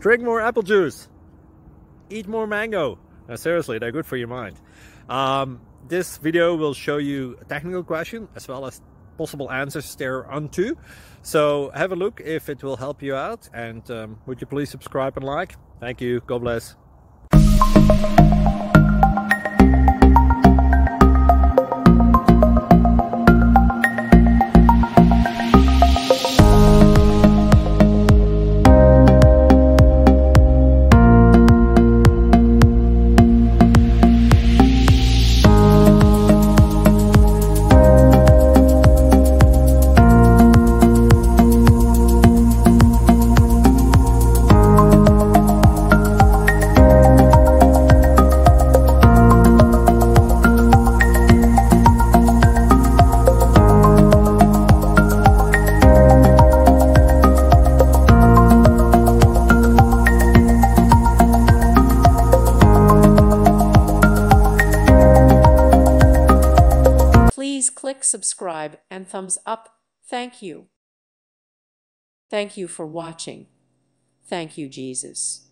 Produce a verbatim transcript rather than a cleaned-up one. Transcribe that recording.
Drink more apple juice. Eat more mango. Now, seriously, they're good for your mind. Um, this video will show you a technical question as well as possible answers thereunto. So have a look if it will help you out, and um, would you please subscribe and like? Thank you. God bless. Please click subscribe and thumbs up. Thank you. Thank you for watching. Thank you, Jesus.